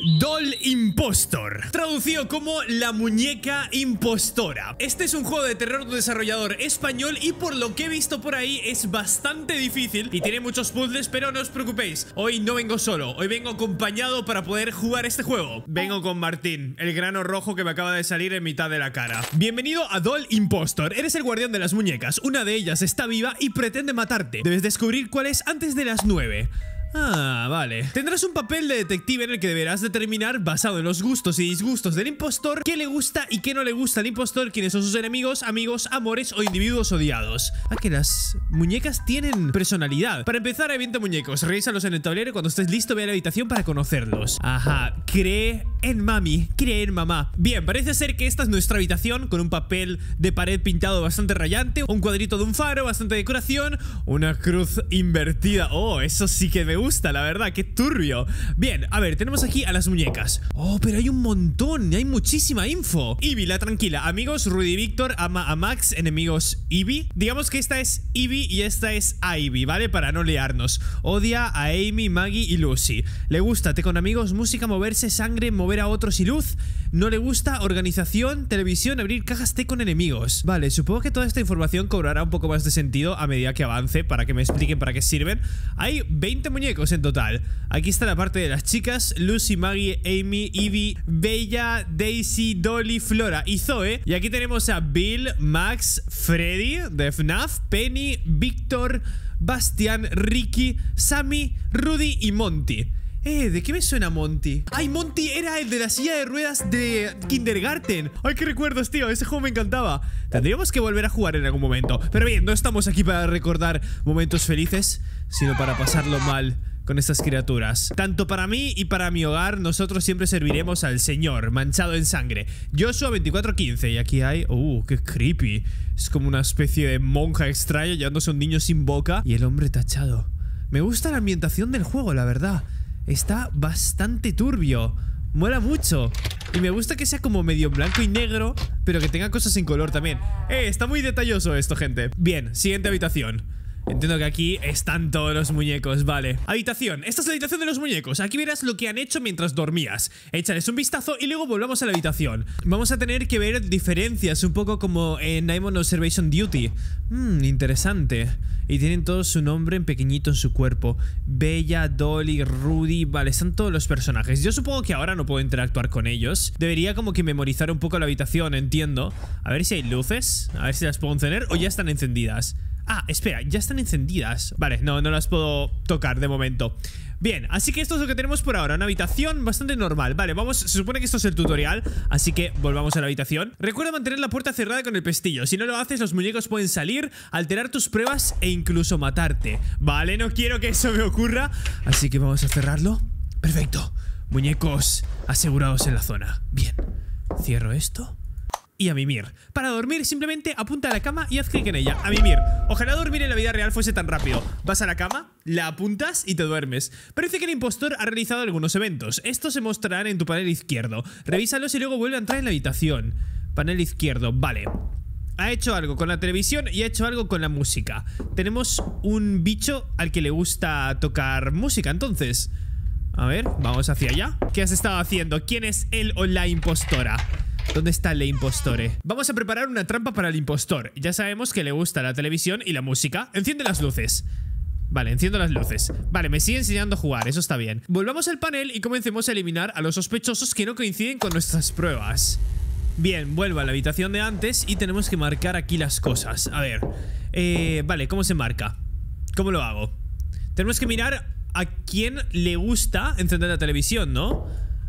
Doll Impostor, traducido como la muñeca impostora. Este es un juego de terror de desarrollador español y por lo que he visto por ahí es bastante difícil y tiene muchos puzzles, pero no os preocupéis, hoy no vengo solo, hoy vengo acompañado para poder jugar este juego. Vengo con Martín, el grano rojo que me acaba de salir en mitad de la cara. Bienvenido a Doll Impostor, eres el guardián de las muñecas, una de ellas está viva y pretende matarte. Debes descubrir cuál es antes de las 9. Ah, vale. Tendrás un papel de detective en el que deberás determinar, basado en los gustos y disgustos del impostor, qué le gusta y qué no le gusta al impostor, quiénes son sus enemigos, amigos, amores o individuos odiados. Ah, que las muñecas tienen personalidad. Para empezar, avienta muñecos, revísalos en el tablero y cuando estés listo ve a la habitación para conocerlos. Ajá, cree en mami, cree en mamá. Bien, parece ser que esta es nuestra habitación, con un papel de pared pintado bastante rayante, un cuadrito de un faro, bastante decoración, una cruz invertida. Oh, eso sí que me gusta, la verdad, qué turbio. Bien, a ver, tenemos aquí a las muñecas. Oh, pero hay un montón, hay muchísima info. Ivy, la tranquila, amigos, Rudy y Víctor, ama a Max, enemigos Ivy. Digamos que esta es Ivy y esta es Ivy, ¿vale? Para no liarnos. Odia a Amy, Maggie y Lucy. Le gusta té con amigos, música, moverse, sangre, mover a otros y luz. No le gusta organización, televisión, abrir cajas, té con enemigos. Vale, supongo que toda esta información cobrará un poco más de sentido a medida que avance, para que me expliquen para qué sirven. Hay 20 muñecos en total. Aquí está la parte de las chicas: Lucy, Maggie, Amy, Ivy, Bella, Daisy, Dolly, Flora y Zoe. Y aquí tenemos a Bill, Max, Freddy de FNAF, Penny, Víctor, Bastian, Ricky, Sammy, Rudy y Monty. ¿De qué me suena Monty? ¡Ay, Monty era el de la silla de ruedas de Kindergarten! ¡Ay, qué recuerdos, tío! Ese juego me encantaba. Tendríamos que volver a jugar en algún momento. Pero bien, no estamos aquí para recordar momentos felices, sino para pasarlo mal con estas criaturas. Tanto para mí y para mi hogar, nosotros siempre serviremos al Señor, manchado en sangre. Joshua 2415. Y aquí hay... ¡qué creepy! Es como una especie de monja extraña llevándose a un niño sin boca y el hombre tachado. Me gusta la ambientación del juego, la verdad. Está bastante turbio. Mola mucho. Y me gusta que sea como medio blanco y negro, pero que tenga cosas en color también. Está muy detalloso esto, gente. Bien, siguiente habitación. Entiendo que aquí están todos los muñecos, vale. Habitación, esta es la habitación de los muñecos. Aquí verás lo que han hecho mientras dormías. Échales un vistazo y luego volvamos a la habitación. Vamos a tener que ver diferencias, un poco como en Diamond Observation Duty. Interesante. Y tienen todos su nombre en pequeñito en su cuerpo. Bella, Dolly, Rudy. Vale, están todos los personajes. Yo supongo que ahora no puedo interactuar con ellos. Debería como que memorizar un poco la habitación, entiendo. A ver si hay luces, a ver si las puedo encender o ya están encendidas. Ah, espera, ya están encendidas. Vale, no las puedo tocar de momento. Bien, así que esto es lo que tenemos por ahora. Una habitación bastante normal. Vale, vamos, se supone que esto es el tutorial, así que volvamos a la habitación. Recuerda mantener la puerta cerrada con el pestillo. Si no lo haces, los muñecos pueden salir, alterar tus pruebas e incluso matarte. Vale, no quiero que eso me ocurra, así que vamos a cerrarlo. Perfecto, muñecos asegurados en la zona. Bien, cierro esto y a mimir. Para dormir simplemente apunta a la cama y haz clic en ella. A mimir. Ojalá dormir en la vida real fuese tan rápido. Vas a la cama, la apuntas y te duermes. Parece que el impostor ha realizado algunos eventos. Estos se mostrarán en tu panel izquierdo. Revísalos y luego vuelve a entrar en la habitación. Panel izquierdo, vale. Ha hecho algo con la televisión y ha hecho algo con la música. Tenemos un bicho al que le gusta tocar música, entonces. A ver, vamos hacia allá. ¿Qué has estado haciendo? ¿Quién es él o la impostora? ¿Dónde está el impostore? Vamos a preparar una trampa para el impostor. Ya sabemos que le gusta la televisión y la música. Enciende las luces. Vale, enciendo las luces. Vale, me sigue enseñando a jugar, eso está bien. Volvamos al panel y comencemos a eliminar a los sospechosos que no coinciden con nuestras pruebas. Bien, vuelvo a la habitación de antes y tenemos que marcar aquí las cosas. A ver, vale, ¿cómo se marca? ¿Cómo lo hago? Tenemos que mirar a quién le gusta encender la televisión, ¿no?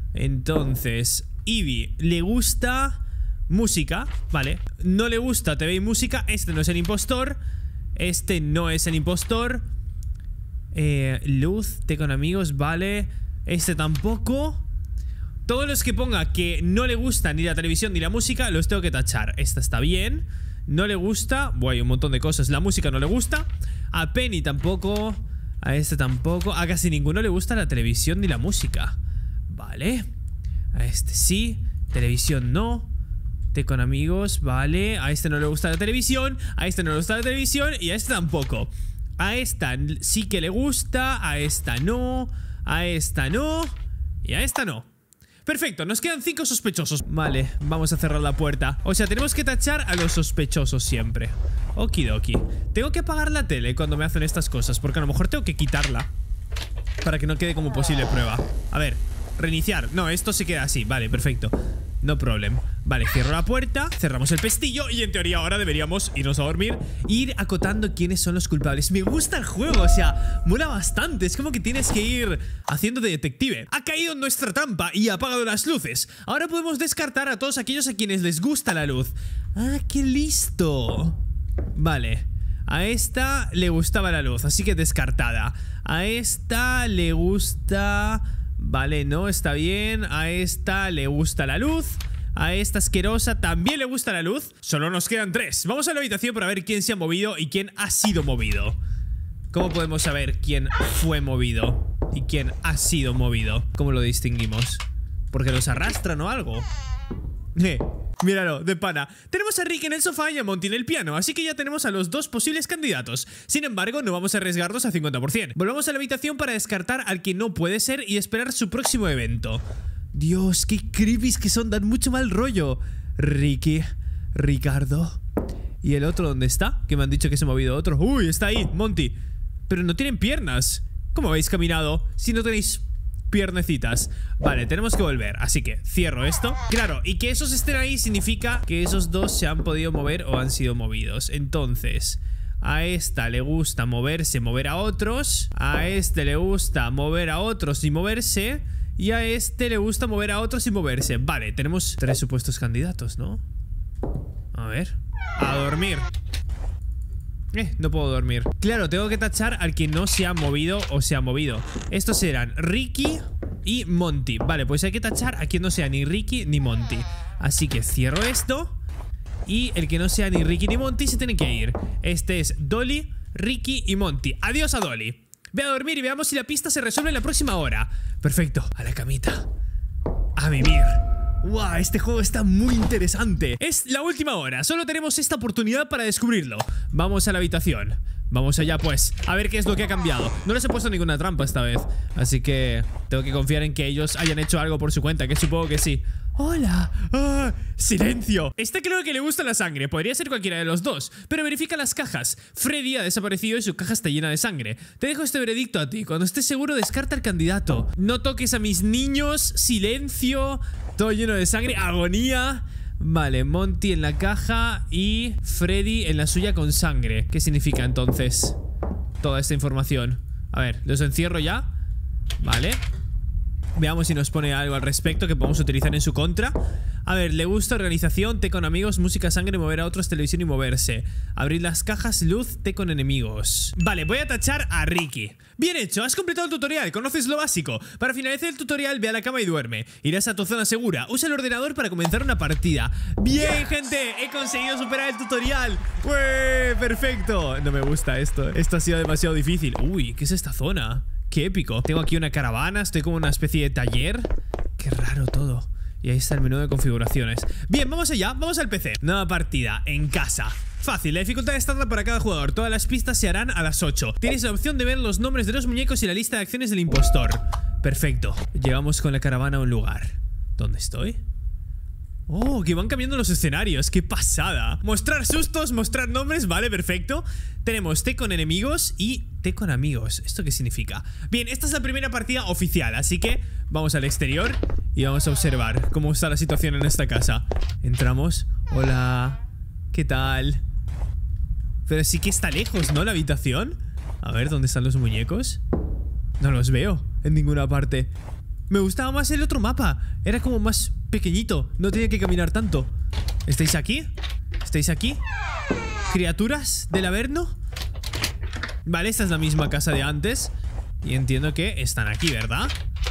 Entonces... Ivy, le gusta música, vale. No le gusta TV y música. Este no es el impostor. Este no es el impostor. Luz, té con amigos, vale. Este tampoco. Todos los que ponga que no le gusta ni la televisión ni la música los tengo que tachar. Esta está bien. No le gusta. Buah, hay un montón de cosas. La música no le gusta. A Penny tampoco. A este tampoco. A casi ninguno le gusta la televisión ni la música. Vale. A este sí, televisión no. Té con amigos, vale. A este no le gusta la televisión. A este no le gusta la televisión. Y a este tampoco. A esta sí que le gusta. A esta no. A esta no. Y a esta no. Perfecto, nos quedan 5 sospechosos. Vale, vamos a cerrar la puerta. O sea, tenemos que tachar a los sospechosos siempre. Okidoki. Tengo que apagar la tele cuando me hacen estas cosas, porque a lo mejor tengo que quitarla para que no quede como posible prueba. A ver, reiniciar. No, esto se queda así, vale, perfecto. No problem. Vale, cierro la puerta, cerramos el pestillo y en teoría ahora deberíamos irnos a dormir e ir acotando quiénes son los culpables. Me gusta el juego, o sea, mola bastante. Es como que tienes que ir haciendo de detective. Ha caído en nuestra trampa y ha apagado las luces. Ahora podemos descartar a todos aquellos a quienes les gusta la luz. ¡Ah, qué listo! Vale, a esta le gustaba la luz, así que descartada. A esta le gusta... Vale, no, está bien. A esta le gusta la luz. A esta asquerosa también le gusta la luz. Solo nos quedan 3. Vamos a la habitación para ver quién se ha movido y quién ha sido movido. ¿Cómo podemos saber quién fue movido y quién ha sido movido? ¿Cómo lo distinguimos? ¿Porque los arrastran o algo? Míralo, de pana. Tenemos a Rick en el sofá y a Monty en el piano, así que ya tenemos a los 2 posibles candidatos. Sin embargo, no vamos a arriesgarnos a 50%. Volvamos a la habitación para descartar al que no puede ser y esperar su próximo evento. Dios, qué creepies que son, dan mucho mal rollo. Ricky, Ricardo. ¿Y el otro dónde está? Que me han dicho que se ha movido otro. Uy, está ahí, Monty. Pero no tienen piernas. ¿Cómo habéis caminado si no tenéis piernecitas? Vale, tenemos que volver, así que cierro esto. Claro, y que esos estén ahí significa que esos 2 se han podido mover o han sido movidos. Entonces, a esta le gusta moverse, mover a otros. A este le gusta mover a otros y moverse. Y a este le gusta mover a otros y moverse. Vale, tenemos 3 supuestos candidatos, ¿no? A ver. A dormir. No puedo dormir. Claro, tengo que tachar al que no se ha movido o se ha movido. Estos serán Ricky y Monty. Vale, pues hay que tachar a quien no sea ni Ricky ni Monty. Así que cierro esto. Y el que no sea ni Ricky ni Monty se tiene que ir. Este es Dolly, Ricky y Monty. Adiós a Dolly. Ve a dormir y veamos si la pista se resuelve en la próxima hora. Perfecto, a la camita. A vivir. ¡Wow! Este juego está muy interesante. Es la última hora, solo tenemos esta oportunidad para descubrirlo. Vamos a la habitación. Vamos allá pues, a ver qué es lo que ha cambiado. No les he puesto ninguna trampa esta vez, así que tengo que confiar en que ellos hayan hecho algo por su cuenta, que supongo que sí. ¡Hola! ¡Ah! ¡Silencio! Este creo que le gusta la sangre, podría ser cualquiera de los 2, pero verifica las cajas. Freddy ha desaparecido y su caja está llena de sangre. Te dejo este veredicto a ti, cuando estés seguro descarta al candidato. No toques a mis niños, silencio, todo lleno de sangre, agonía. Vale, Monty en la caja y Freddy en la suya con sangre. ¿Qué significa entonces toda esta información? A ver, los encierro ya. Vale. Veamos si nos pone algo al respecto que podemos utilizar en su contra. A ver, le gusta organización, té con amigos, música, sangre, mover a otros, televisión y moverse. Abrir las cajas, luz, té con enemigos. Vale, voy a tachar a Ricky. Bien hecho, has completado el tutorial, conoces lo básico. Para finalizar el tutorial, ve a la cama y duerme. Irás a tu zona segura, usa el ordenador para comenzar una partida. Bien, gente, he conseguido superar el tutorial. ¡Ué! Perfecto. No me gusta esto, esto ha sido demasiado difícil. Uy, ¿qué es esta zona? ¡Qué épico! Tengo aquí una caravana, estoy como en una especie de taller. Qué raro todo. Y ahí está el menú de configuraciones. Bien, vamos allá, vamos al PC. Nueva partida, en casa. Fácil, la dificultad estándar para cada jugador. Todas las pistas se harán a las 8. Tienes la opción de ver los nombres de los muñecos y la lista de acciones del impostor. Perfecto, llegamos con la caravana a un lugar. ¿Dónde estoy? Oh, que van cambiando los escenarios, qué pasada. Mostrar sustos, mostrar nombres, vale, perfecto. Tenemos té con enemigos y té con amigos. ¿Esto qué significa? Bien, esta es la primera partida oficial, así que vamos al exterior y vamos a observar cómo está la situación en esta casa. Entramos, hola, ¿qué tal? Pero sí que está lejos, ¿no? La habitación. A ver, ¿dónde están los muñecos? No los veo en ninguna parte. Me gustaba más el otro mapa. Era como más pequeñito. No tenía que caminar tanto. ¿Estáis aquí? ¿Estáis aquí? ¿Criaturas del Averno? Vale, esta es la misma casa de antes. Y entiendo que están aquí, ¿verdad?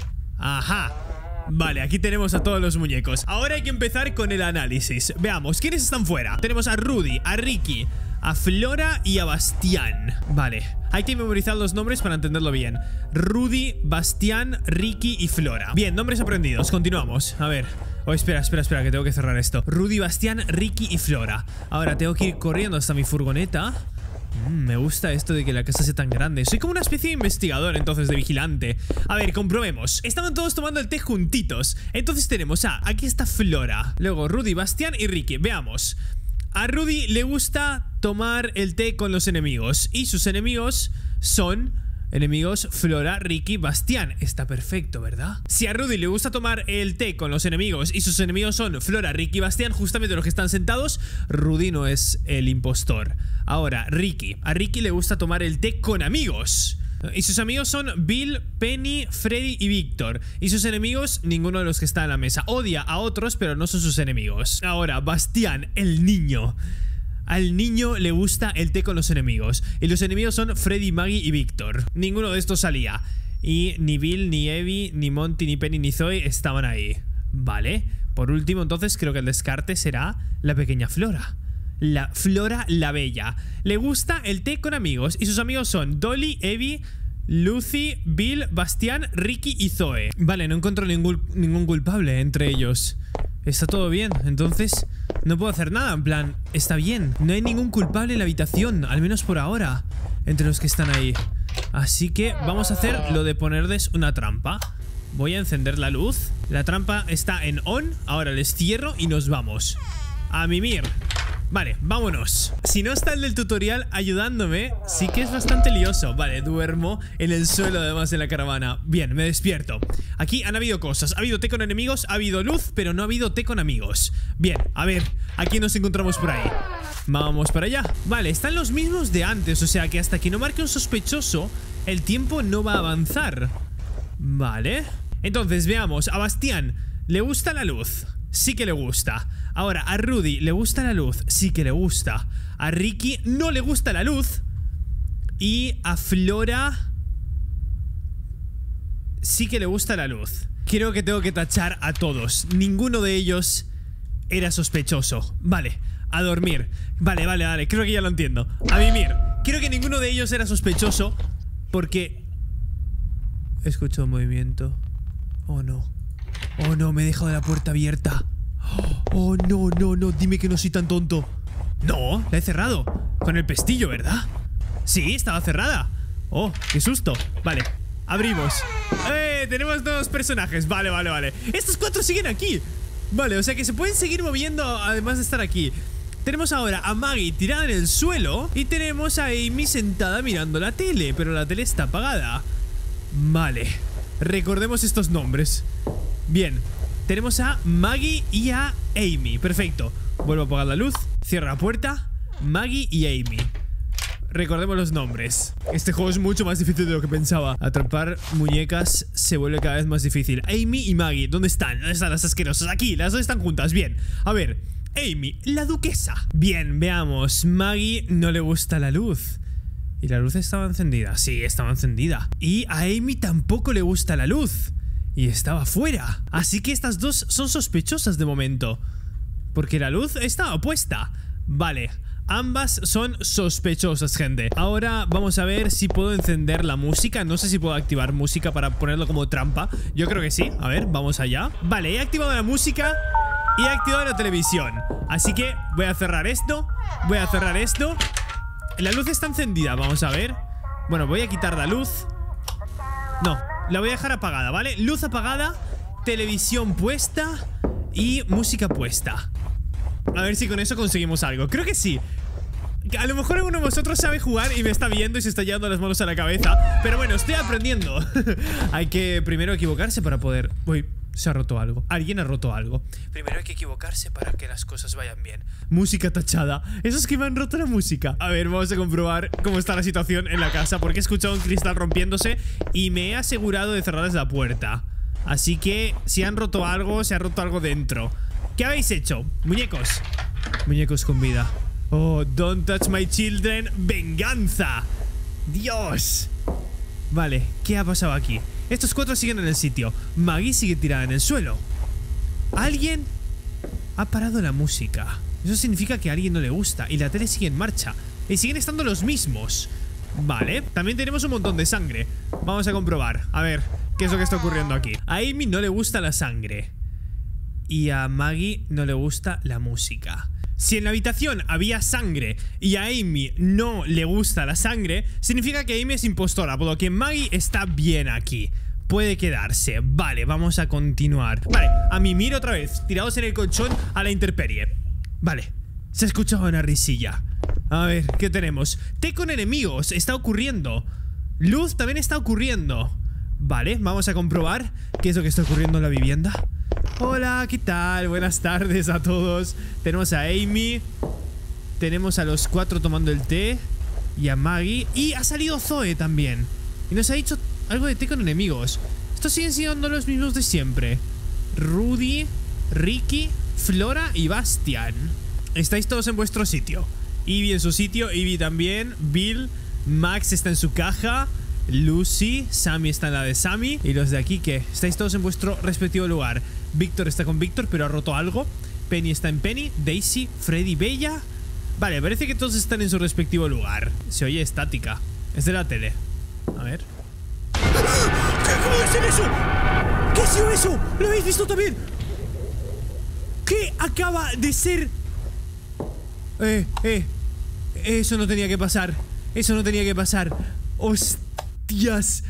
Ajá. Vale, aquí tenemos a todos los muñecos. Ahora hay que empezar con el análisis. Veamos, ¿quiénes están fuera? Tenemos a Rudy, a Ricky, a Flora y a Bastián. Vale, hay que memorizar los nombres para entenderlo bien. Rudy, Bastián, Ricky y Flora. Bien, nombres aprendidos, continuamos. A ver, oh, espera, que tengo que cerrar esto. Rudy, Bastián, Ricky y Flora. Ahora tengo que ir corriendo hasta mi furgoneta. Me gusta esto de que la casa sea tan grande. Soy como una especie de investigador, entonces, de vigilante. A ver, comprobemos. Estaban todos tomando el té juntitos. Entonces tenemos aquí está Flora. Luego Rudy, Bastián y Ricky. Veamos. A Rudy le gusta tomar el té con los enemigos. Y sus enemigos son... enemigos Flora, Ricky, Bastián. Está perfecto, ¿verdad? Si a Rudy le gusta tomar el té con los enemigos y sus enemigos son Flora, Ricky y Bastián, justamente los que están sentados, Rudy no es el impostor. Ahora, Ricky. A Ricky le gusta tomar el té con amigos. Y sus amigos son Bill, Penny, Freddy y Víctor. Y sus enemigos, ninguno de los que está en la mesa. Odia a otros, pero no son sus enemigos. Ahora, Bastián, el niño. Al niño le gusta el té con los enemigos. Y los enemigos son Freddy, Maggie y Víctor. Ninguno de estos salía. Y ni Bill, ni Evie, ni Monty, ni Penny, ni Zoe estaban ahí. Vale. Por último, entonces, creo que el descarte será la pequeña Flora. La Flora la Bella. Le gusta el té con amigos. Y sus amigos son Dolly, Evie, Lucy, Bill, Bastián, Ricky y Zoe. Vale, no encuentro ningún culpable entre ellos. Está todo bien, entonces no puedo hacer nada, en plan, está bien. No hay ningún culpable en la habitación, al menos por ahora, entre los que están ahí. Así que vamos a hacer lo de ponerles una trampa. Voy a encender la luz. La trampa está en on. Ahora les cierro y nos vamos a mimir. Vale, vámonos. Si no está el del tutorial ayudándome, sí que es bastante lioso. Vale, duermo en el suelo además en la caravana. Bien, me despierto. Aquí han habido cosas. Ha habido té con enemigos, ha habido luz, pero no ha habido té con amigos. Bien, a ver, aquí nos encontramos por ahí. Vamos para allá. Vale, están los mismos de antes, o sea que hasta que no marque un sospechoso, el tiempo no va a avanzar. Vale. Entonces, veamos, a Bastián le gusta la luz. Sí que le gusta. Ahora, a Rudy le gusta la luz. Sí que le gusta. A Ricky no le gusta la luz. Y a Flora sí que le gusta la luz. Creo que tengo que tachar a todos. Ninguno de ellos era sospechoso. Vale, a dormir. Vale, creo que ya lo entiendo. A mimir. Creo que ninguno de ellos era sospechoso porque... escucho un movimiento. Oh no. Oh no, me he dejado la puerta abierta. Oh no, dime que no soy tan tonto. No, la he cerrado. Con el pestillo, ¿verdad? Sí, estaba cerrada. Oh, qué susto. Vale, abrimos. Tenemos dos personajes. Vale. Estos cuatro siguen aquí. Vale, o sea que se pueden seguir moviendo además de estar aquí. Tenemos ahora a Maggie tirada en el suelo. Y tenemos a Amy sentada mirando la tele. Pero la tele está apagada. Vale, recordemos estos nombres. Bien, tenemos a Maggie y a Amy. Perfecto, vuelvo a apagar la luz. Cierra la puerta. Maggie y Amy. Recordemos los nombres. Este juego es mucho más difícil de lo que pensaba. Atrapar muñecas se vuelve cada vez más difícil. Amy y Maggie, ¿dónde están? ¿Dónde están las asquerosas? Aquí, las dos están juntas, bien. A ver, Amy, la duquesa. Bien, veamos, Maggie no le gusta la luz. ¿Y la luz estaba encendida? Sí, estaba encendida. Y a Amy tampoco le gusta la luz. Y estaba fuera. Así que estas dos son sospechosas de momento, porque la luz estaba puesta. Vale, ambas son sospechosas, gente. Ahora vamos a ver si puedo encender la música. No sé si puedo activar música para ponerlo como trampa. Yo creo que sí, a ver, vamos allá. Vale, he activado la música y he activado la televisión. Así que voy a cerrar esto. Voy a cerrar esto. La luz está encendida, vamos a ver. Bueno, voy a quitar la luz. No, la voy a dejar apagada, ¿vale? Luz apagada, televisión puesta y música puesta. A ver si con eso conseguimos algo. Creo que sí. A lo mejor alguno de vosotros sabe jugar y me está viendo y se está llevando las manos a la cabeza. Pero bueno, estoy aprendiendo. Hay que primero equivocarse para poder... Uy, se ha roto algo. Alguien ha roto algo. Primero hay que equivocarse para que las cosas vayan bien. Música tachada. Esos que me han roto la música. A ver, vamos a comprobar cómo está la situación en la casa, porque he escuchado un cristal rompiéndose y me he asegurado de cerrarles la puerta. Así que si han roto algo, se ha roto algo dentro. ¿Qué habéis hecho? Muñecos. Muñecos con vida. Oh, don't touch my children. ¡Venganza! ¡Dios! Vale, ¿qué ha pasado aquí? Estos cuatro siguen en el sitio. Maggie sigue tirada en el suelo. Alguien ha parado la música. Eso significa que a alguien no le gusta. Y la tele sigue en marcha. Y siguen estando los mismos. Vale, también tenemos un montón de sangre. Vamos a comprobar, a ver qué es lo que está ocurriendo aquí. A Amy no le gusta la sangre y a Maggie no le gusta la música. Si en la habitación había sangre y a Amy no le gusta la sangre, significa que Amy es impostora, por lo que Maggie está bien aquí. Puede quedarse. Vale, vamos a continuar. Vale, a mimir otra vez, tirados en el colchón a la intemperie. Vale, se ha escuchado una risilla. A ver, ¿qué tenemos? Té con enemigos, está ocurriendo. Luz también está ocurriendo. Vale, vamos a comprobar qué es lo que está ocurriendo en la vivienda. Hola, ¿qué tal? Buenas tardes a todos. Tenemos a Amy, tenemos a los 4 tomando el té y a Maggie. Y ha salido Zoe también. Y nos ha dicho algo de té con enemigos. Estos siguen siendo los mismos de siempre. Rudy, Ricky, Flora y Bastian. Estáis todos en vuestro sitio. Ivy en su sitio, Ivy también. Bill, Max está en su caja. Lucy, Sammy está en la de Sammy. Y los de aquí, ¿qué? Estáis todos en vuestro respectivo lugar. Víctor está con Víctor, pero ha roto algo. Penny está en Penny. Daisy, Freddy, Bella. Vale, parece que todos están en su respectivo lugar. Se oye estática. Es de la tele. A ver. ¿Qué acaba de ser eso? ¿Qué ha sido eso? ¿Lo habéis visto también? ¿Qué acaba de ser? Eso no tenía que pasar. Eso no tenía que pasar. ¡Hostias!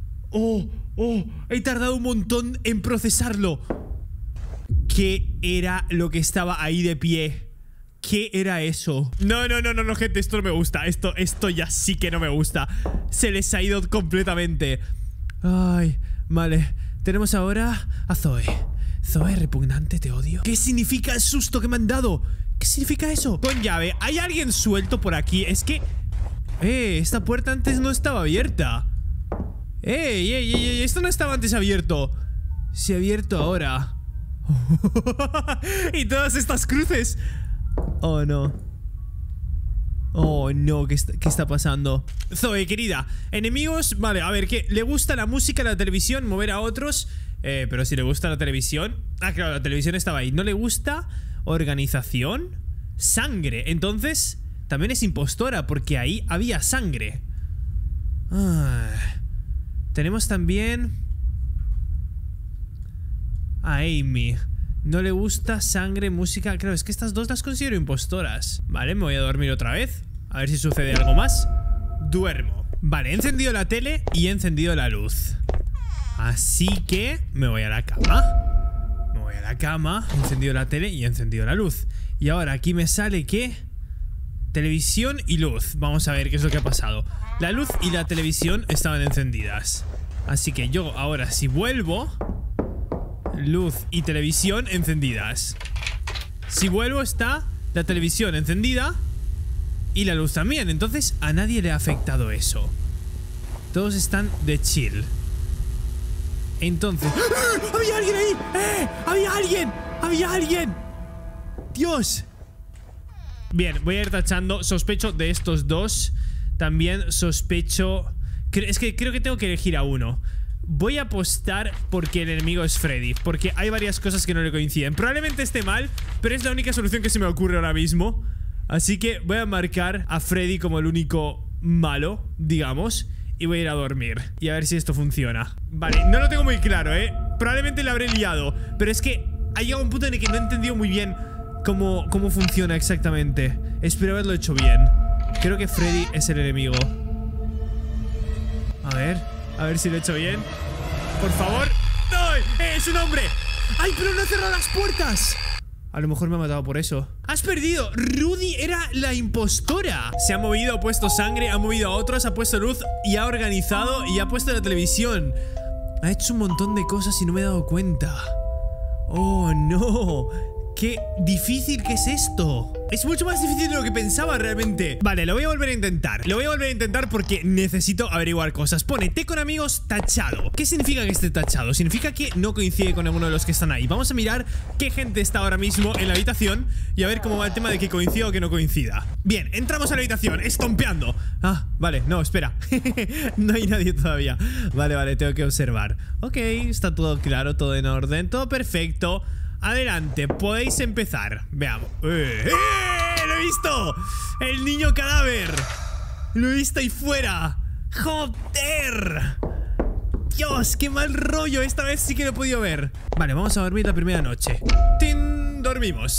He tardado un montón en procesarlo. ¿Qué era lo que estaba ahí de pie? ¿Qué era eso? No, gente, esto no me gusta. Esto ya sí que no me gusta. Se les ha ido completamente. Ay, vale. Tenemos ahora a Zoe. Zoe, repugnante, te odio. ¿Qué significa el susto que me han dado? ¿Qué significa eso? Con llave. ¿Hay alguien suelto por aquí? Es que... esta puerta antes no estaba abierta. Esto no estaba antes abierto. Se ha abierto ahora. Y todas estas cruces. Oh, no. Oh, no, ¿qué está pasando? Zoe, querida, enemigos, vale, a ver, ¿qué? ¿Le gusta la música, la televisión, mover a otros? Pero si le gusta la televisión... Ah, claro, la televisión estaba ahí. ¿No le gusta organización? Sangre, entonces también es impostora porque ahí había sangre. Tenemos también a Amy. No le gusta sangre, música. Claro, es que estas dos las considero impostoras. Vale, me voy a dormir otra vez. A ver si sucede algo más. Duermo. Vale, he encendido la tele y he encendido la luz. Así que me voy a la cama. Me voy a la cama. He encendido la tele y he encendido la luz. Y ahora aquí me sale que... televisión y luz. Vamos a ver qué es lo que ha pasado. La luz y la televisión estaban encendidas. Así que yo ahora si vuelvo... luz y televisión encendidas. Si vuelvo está la televisión encendida y la luz también. Entonces a nadie le ha afectado eso. Todos están de chill. Entonces... ¡Ah! ¡Había alguien ahí! ¡Había alguien! ¡Había alguien! ¡Dios! Bien, voy a ir tachando. Sospecho de estos dos. También sospecho... Es que creo que tengo que elegir a uno. Voy a apostar porque el enemigo es Freddy, porque hay varias cosas que no le coinciden. Probablemente esté mal, pero es la única solución que se me ocurre ahora mismo. Así que voy a marcar a Freddy como el único malo, digamos, y voy a ir a dormir y a ver si esto funciona. Vale, no lo tengo muy claro, probablemente le habré liado, pero es que ha llegado un punto en el que no he entendido muy bien cómo funciona exactamente. Espero haberlo hecho bien. Creo que Freddy es el enemigo. A ver si lo he hecho bien. Por favor. ¡Ay! ¡Es un hombre! ¡Ay, pero no he cerrado las puertas! A lo mejor me ha matado por eso. ¡Has perdido! Rudy era la impostora. Se ha movido, ha puesto sangre, ha movido a otros, ha puesto luz y ha organizado y ha puesto la televisión. Ha hecho un montón de cosas y no me he dado cuenta. ¡Oh, no! ¡Qué difícil que es esto! Es mucho más difícil de lo que pensaba realmente. Vale, lo voy a volver a intentar. Lo voy a volver a intentar porque necesito averiguar cosas. Pone té con amigos tachado. ¿Qué significa que esté tachado? Significa que no coincide con alguno de los que están ahí. Vamos a mirar qué gente está ahora mismo en la habitación y a ver cómo va el tema de que coincida o que no coincida. Bien, entramos a la habitación, estompeando. Ah, vale, no, espera. No hay nadie todavía. Vale, tengo que observar. Ok, está todo claro, todo en orden, todo perfecto. Adelante, podéis empezar. Veamos. ¡Lo he visto! ¡El niño cadáver! ¡Lo he visto ahí fuera! ¡Joder! ¡Dios, qué mal rollo! Esta vez sí que lo he podido ver. Vale, vamos a dormir la primera noche. ¡Tin! Dormimos.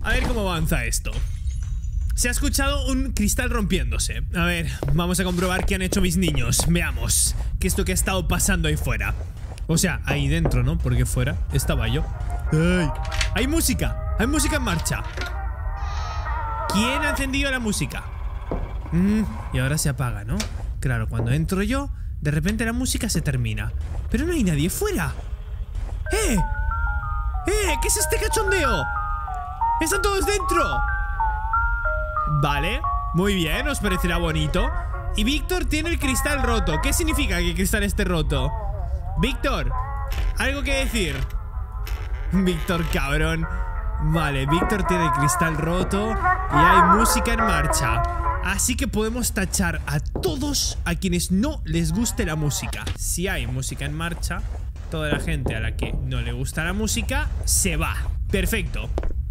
A ver cómo avanza esto. Se ha escuchado un cristal rompiéndose. A ver, vamos a comprobar qué han hecho mis niños. Veamos qué es lo que ha estado pasando ahí fuera. O sea, ahí dentro, ¿no? Porque fuera estaba yo. ¡Ay! ¡Hay música! ¡Hay música en marcha! ¿Quién ha encendido la música? Y ahora se apaga, ¿no? Claro, cuando entro yo, de repente la música se termina. Pero no hay nadie fuera. ¡Eh! ¿Qué es este cachondeo? ¡Están todos dentro! Vale, muy bien, os parecerá bonito. Y Víctor tiene el cristal roto. ¿Qué significa que el cristal esté roto? Víctor, ¿algo que decir? Víctor, cabrón. Vale, Víctor tiene el cristal roto y hay música en marcha. Así que podemos tachar a todos a quienes no les guste la música. Si hay música en marcha, toda la gente a la que no le gusta la música se va. Perfecto.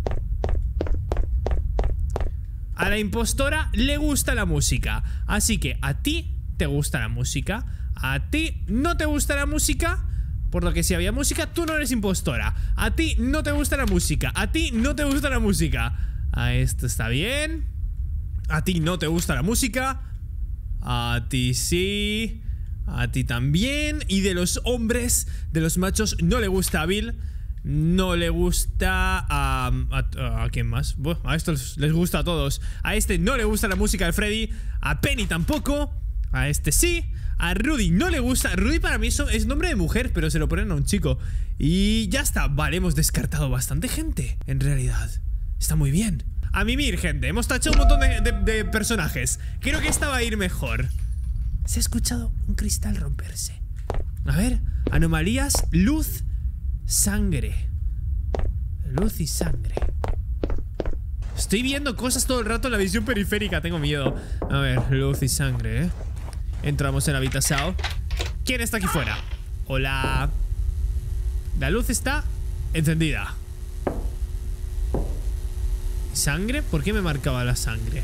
A la impostora le gusta la música. Así que a ti te gusta la música. A ti no te gusta la música. Por lo que si había música, tú no eres impostora. A ti no te gusta la música. A ti no te gusta la música. A esto está bien. A ti no te gusta la música. A ti sí. A ti también. Y de los hombres, de los machos, no le gusta a Bill. No le gusta ¿a quién más? Bueno, a estos les gusta a todos. A este no le gusta la música de Freddy. A Penny tampoco. A este sí. A Rudy no le gusta. Rudy para mí es nombre de mujer, pero se lo ponen a un chico. Y ya está. Vale, hemos descartado bastante gente. En realidad, está muy bien. A mimir, gente. Hemos tachado un montón de personajes. Creo que esta va a ir mejor. Se ha escuchado un cristal romperse. A ver, anomalías, luz, sangre. Luz y sangre. Estoy viendo cosas todo el rato en la visión periférica. Tengo miedo. A ver, luz y sangre, ¿eh? Entramos en la habitación. ¿Quién está aquí fuera? Hola. La luz está encendida. ¿Sangre? ¿Por qué me marcaba la sangre?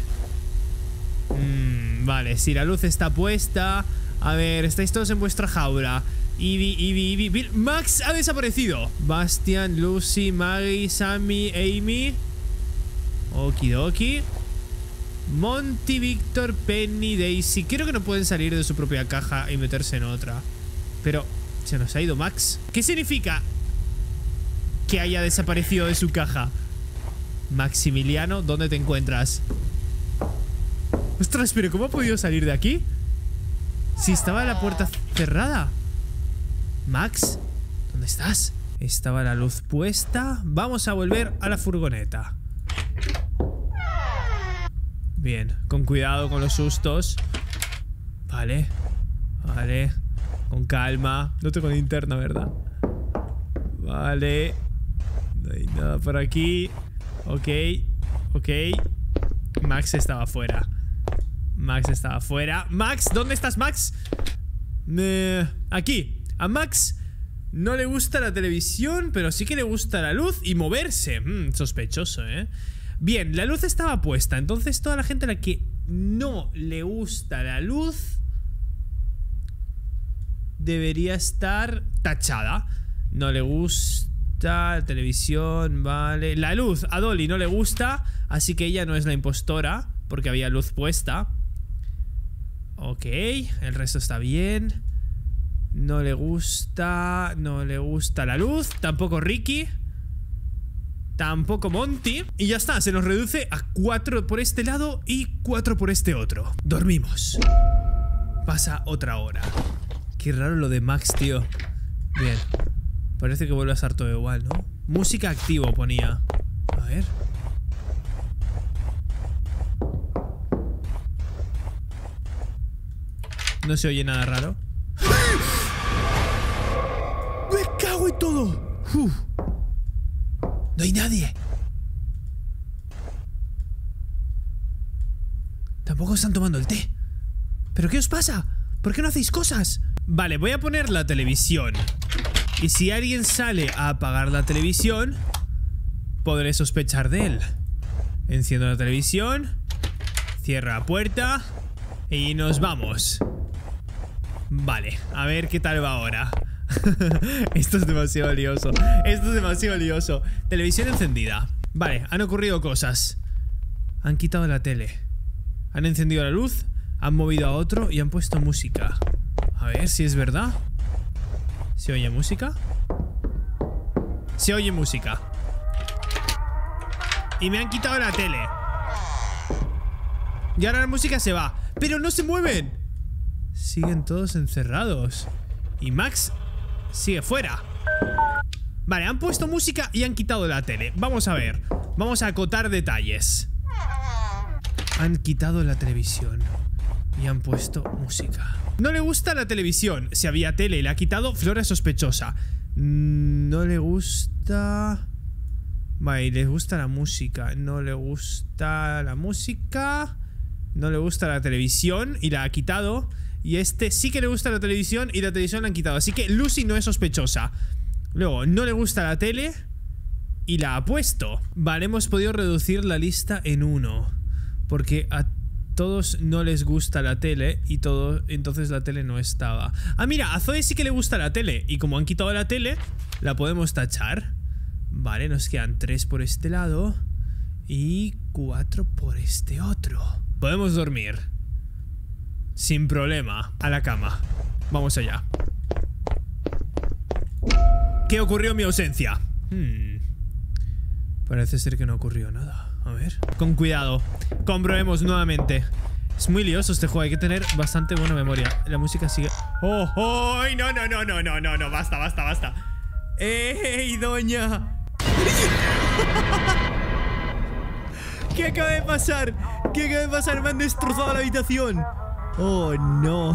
Vale, si la luz está puesta. A ver, estáis todos en vuestra jaula. Ivy, Bill. Max ha desaparecido. Bastian, Lucy, Maggie, Sammy, Amy. Okidoki. Monty, Víctor, Penny, Daisy. Creo que no pueden salir de su propia caja y meterse en otra. Pero se nos ha ido Max. ¿Qué significa que haya desaparecido de su caja? Maximiliano, ¿dónde te encuentras? Ostras, pero ¿cómo ha podido salir de aquí? Si estaba la puerta cerrada. Max, ¿dónde estás? Estaba la luz puesta. Vamos a volver a la furgoneta. Bien, con cuidado con los sustos. Vale. Vale. Con calma. No tengo linterna, ¿verdad? Vale. No hay nada por aquí. Ok. Ok. Max estaba fuera. Max estaba fuera. Max, ¿dónde estás, Max? Aquí. A Max no le gusta la televisión, pero sí que le gusta la luz y moverse. Sospechoso, ¿eh? Bien, la luz estaba puesta. Entonces toda la gente a la que no le gusta la luz debería estar tachada. No le gusta la televisión, vale. La luz a Dolly no le gusta, así que ella no es la impostora, porque había luz puesta. Ok, el resto está bien. No le gusta la luz. Tampoco Ricky. Tampoco Monty. Y ya está, se nos reduce a 4 por este lado y 4 por este otro. Dormimos. Pasa otra hora. Qué raro lo de Max, tío. Bien. Parece que vuelve a estar todo igual, ¿no? Música activo ponía. A ver. No se oye nada raro. ¡Me cago en todo! No hay nadie. Tampoco están tomando el té. ¿Pero qué os pasa? ¿Por qué no hacéis cosas? Vale, voy a poner la televisión. Y si alguien sale a apagar la televisión, podré sospechar de él. Enciendo la televisión. Cierro la puerta. Y nos vamos. Vale, a ver qué tal va ahora. Esto es demasiado lioso. Esto es demasiado lioso. Televisión encendida. Vale, han ocurrido cosas. Han quitado la tele. Han encendido la luz, han movido a otro y han puesto música. A ver si es verdad. ¿Se oye música? Se oye música. Y me han quitado la tele. Y ahora la música se va. ¡Pero no se mueven! Siguen todos encerrados. Y Max sigue fuera. Vale, han puesto música y han quitado la tele. Vamos a ver. Vamos a acotar detalles. Han quitado la televisión y han puesto música. No le gusta la televisión. Si había tele y la ha quitado, Flora es sospechosa. No le gusta... Vale, y les gusta la música. No le gusta la música. No le gusta la televisión y la ha quitado. Y este sí que le gusta la televisión y la televisión la han quitado. Así que Lucy no es sospechosa. Luego, no le gusta la tele y la ha puesto. Vale, hemos podido reducir la lista en 1. Porque a todos no les gusta la tele y entonces la tele no estaba. Ah, mira, a Zoe sí que le gusta la tele. Y como han quitado la tele, la podemos tachar. Vale, nos quedan 3 por este lado y 4 por este otro. Podemos dormir sin problema. A la cama. Vamos allá. ¿Qué ocurrió en mi ausencia? Parece ser que no ocurrió nada. A ver. Con cuidado. Comprobemos nuevamente. Es muy lioso este juego. Hay que tener bastante buena memoria. La música sigue... ¡Oh! ¡Oh! ¡No, no, no, no, no, no! No, basta, basta, basta. ¡Ey, doña! ¿Qué acaba de pasar? ¿Qué acaba de pasar? Me han destrozado la habitación. ¡Oh, no!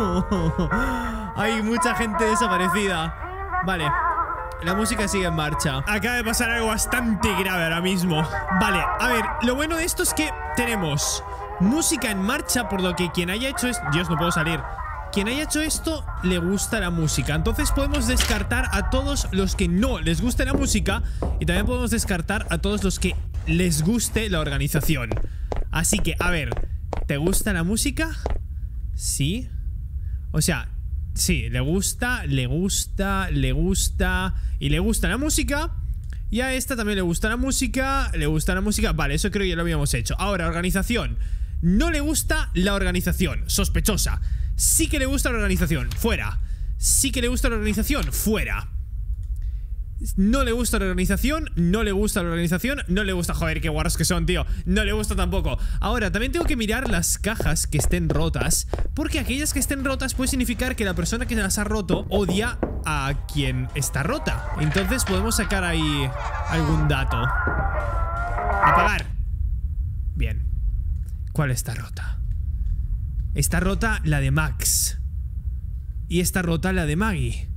Hay mucha gente desaparecida. Vale. La música sigue en marcha. Acaba de pasar algo bastante grave ahora mismo. Vale, a ver, lo bueno de esto es que tenemos música en marcha, por lo que quien haya hecho esto... Dios, no puedo salir. Quien haya hecho esto le gusta la música. Entonces podemos descartar a todos los que no les guste la música. Y también podemos descartar a todos los que les guste la organización. Así que, a ver, ¿te gusta la música? Sí. O sea... Sí, le gusta y le gusta la música. Y a esta también le gusta la música. Vale, eso creo que ya lo habíamos hecho. Ahora, organización. No le gusta la organización. Sospechosa. Sí que le gusta la organización. Fuera. Sí que le gusta la organización. Fuera. No le gusta la organización. No le gusta la organización. No le gusta. Joder, qué guarros que son, tío. No le gusta tampoco. Ahora, también tengo que mirar las cajas que estén rotas, porque aquellas que estén rotas puede significar que la persona que las ha roto odia a quien está rota. Entonces podemos sacar ahí algún dato. Apagar. Bien. ¿Cuál está rota? Está rota la de Max. Y está rota la de Maggie.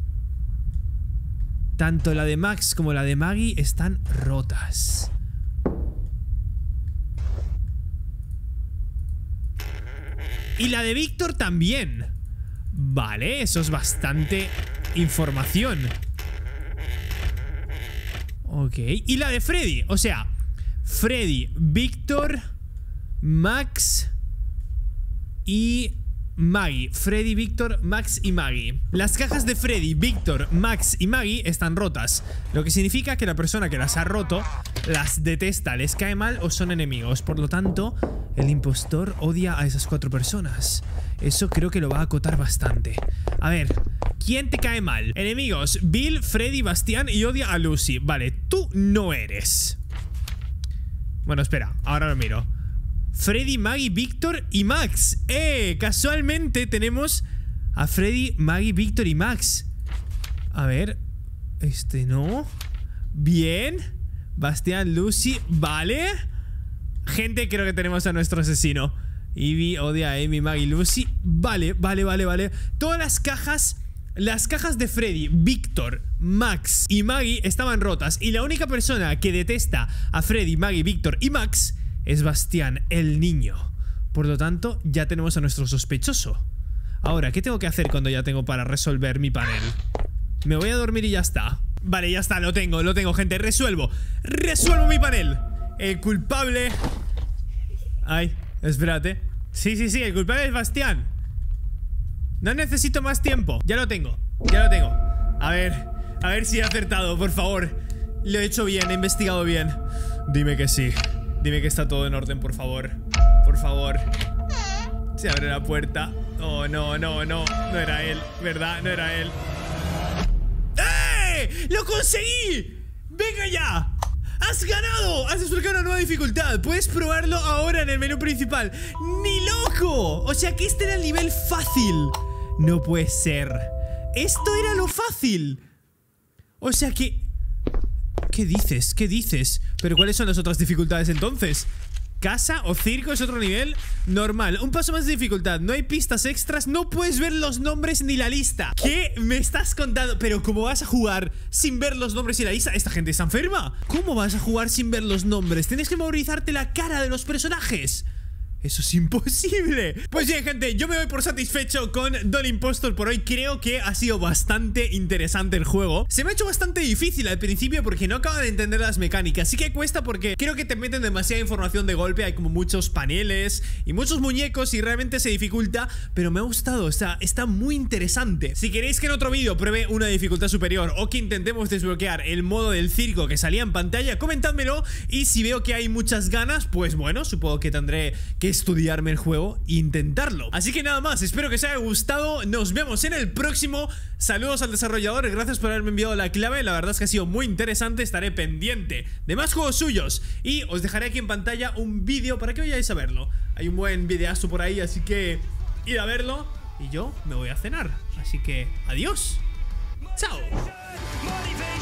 Tanto la de Max como la de Maggie están rotas. Y la de Víctor también. Vale, eso es bastante información. Ok, y la de Freddy. O sea, Freddy, Víctor, Max y... Maggie, Freddy, Víctor, Max y Maggie. Las cajas de Freddy, Víctor, Max y Maggie están rotas, lo que significa que la persona que las ha roto las detesta, les cae mal o son enemigos. Por lo tanto, el impostor odia a esas 4 personas. Eso creo que lo va a acotar bastante. A ver, ¿quién te cae mal? Enemigos, Bill, Freddy, Bastián y odia a Lucy. Vale, tú no eres. Bueno, espera, ahora lo miro. Freddy, Maggie, Víctor y Max. Casualmente tenemos a Freddy, Maggie, Víctor y Max. A ver. Este no. Bien. Bastián, Lucy. Vale. Gente, creo que tenemos a nuestro asesino. Ivy odia a Amy, Maggie, Lucy. Vale, vale, vale, vale. Todas las cajas... Las cajas de Freddy, Víctor, Max y Maggie estaban rotas. Y la única persona que detesta a Freddy, Maggie, Víctor y Max... es Bastián, el niño. Por lo tanto, ya tenemos a nuestro sospechoso. Ahora, ¿qué tengo que hacer cuando ya tengo para resolver mi panel? Me voy a dormir y ya está. Vale, ya está, lo tengo, gente. Resuelvo mi panel. El culpable... Ay, espérate. Sí, el culpable es Bastián. No necesito más tiempo. Ya lo tengo. A ver si he acertado, por favor. Lo he hecho bien, he investigado bien. Dime que sí. Dime que está todo en orden, por favor. Por favor. Se abre la puerta. Oh, no, no, no. No era él, ¿verdad? No era él. ¡Eh! ¡Lo conseguí! ¡Venga ya! ¡Has ganado! Has desbloqueado una nueva dificultad. Puedes probarlo ahora en el menú principal. ¡Ni loco! O sea que este era el nivel fácil. No puede ser. Esto era lo fácil. O sea que... ¿Qué dices? ¿Qué dices? ¿Pero cuáles son las otras dificultades entonces? ¿Casa o circo es otro nivel? Normal, un paso más de dificultad. No hay pistas extras, no puedes ver los nombres ni la lista. ¿Qué me estás contando? Pero ¿cómo vas a jugar sin ver los nombres y la lista? Esta gente está enferma. ¿Cómo vas a jugar sin ver los nombres? Tienes que memorizarte la cara de los personajes. Eso es imposible. Pues bien, gente, yo me doy por satisfecho con Don Impostor por hoy. Creo que ha sido bastante interesante el juego. Se me ha hecho bastante difícil al principio porque no acabo de entender las mecánicas. Sí que cuesta porque creo que te meten demasiada información de golpe. Hay como muchos paneles y muchos muñecos y realmente se dificulta. Pero me ha gustado, está muy interesante. Si queréis que en otro vídeo pruebe una dificultad superior o que intentemos desbloquear el modo del circo que salía en pantalla, comentádmelo. Y si veo que hay muchas ganas, pues bueno, supongo que tendré que estudiarme el juego e intentarlo. Así que nada más, espero que os haya gustado. Nos vemos en el próximo. Saludos al desarrollador, gracias por haberme enviado la clave. La verdad es que ha sido muy interesante. Estaré pendiente de más juegos suyos y os dejaré aquí en pantalla un vídeo para que vayáis a verlo. Hay un buen videazo por ahí, así que id a verlo. Y yo me voy a cenar, así que adiós. Chao.